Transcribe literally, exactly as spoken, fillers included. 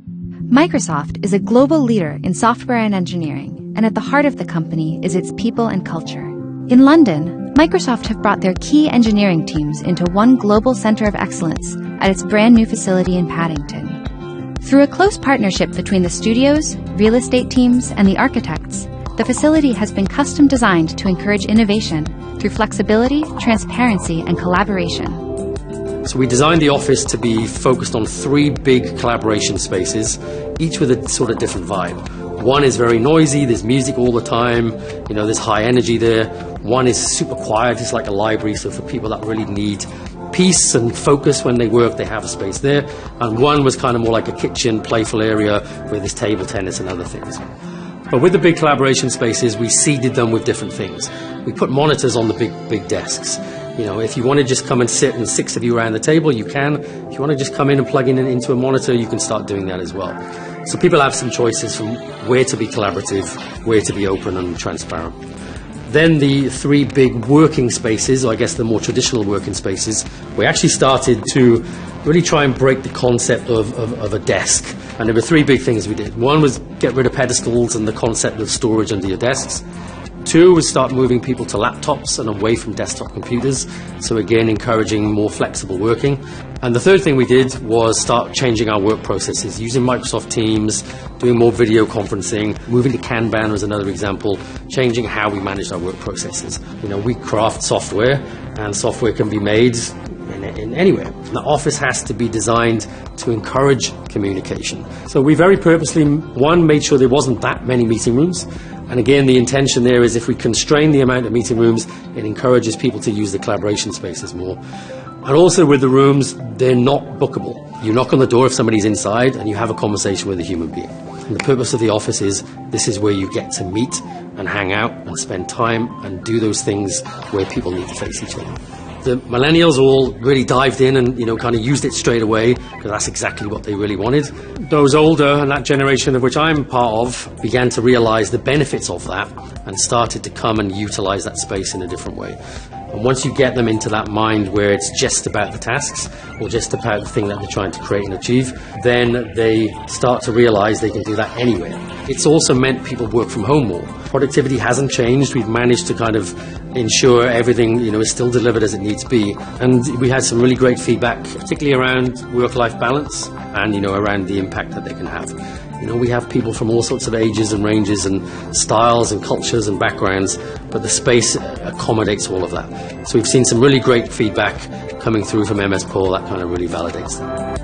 Microsoft is a global leader in software and engineering, and at the heart of the company is its people and culture. In London, Microsoft have brought their key engineering teams into one global center of excellence at its brand new facility in Paddington. Through a close partnership between the studios, real estate teams, and the architects, the facility has been custom designed to encourage innovation through flexibility, transparency, and collaboration. So we designed the office to be focused on three big collaboration spaces, each with a sort of different vibe. One is very noisy, there's music all the time, you know, there's high energy there. One is super quiet, it's like a library, so for people that really need peace and focus when they work, they have a space there. And one was kind of more like a kitchen, playful area where there's table tennis and other things. But with the big collaboration spaces, we seeded them with different things. We put monitors on the big, big desks. You know, if you want to just come and sit and six of you around the table, you can. If you want to just come in and plug in into a monitor, you can start doing that as well. So people have some choices from where to be collaborative, where to be open and transparent. Then the three big working spaces, or I guess the more traditional working spaces, we actually started to really try and break the concept of, of, of a desk. And there were three big things we did. One was get rid of pedestals and the concept of storage under your desks. Two was start moving people to laptops and away from desktop computers, so again encouraging more flexible working. And the third thing we did was start changing our work processes, using Microsoft Teams, doing more video conferencing, moving to Kanban was another example, changing how we manage our work processes. You know, we craft software, and software can be made in, in anywhere. The office has to be designed to encourage communication. So we very purposely, one, made sure there wasn't that many meeting rooms. And again, the intention there is if we constrain the amount of meeting rooms, it encourages people to use the collaboration spaces more. And also with the rooms, they're not bookable. You knock on the door if somebody's inside and you have a conversation with a human being. And the purpose of the office is this is where you get to meet and hang out and spend time and do those things where people need to face each other. The millennials all really dived in and, you know, kind of used it straight away because that's exactly what they really wanted. Those older, and that generation of which I'm part of, began to realize the benefits of that and started to come and utilize that space in a different way. And once you get them into that mind where it's just about the tasks or just about the thing that they're trying to create and achieve, then they start to realize they can do that anywhere. It's also meant people work from home more. Productivity hasn't changed. We've managed to kind of ensure everything, you know, is still delivered as it needs to be. And we had some really great feedback, particularly around work-life balance and, you know, around the impact that they can have. You know, we have people from all sorts of ages and ranges and styles and cultures and backgrounds, but the space accommodates all of that. So we've seen some really great feedback coming through from M S Paul that kind of really validates that.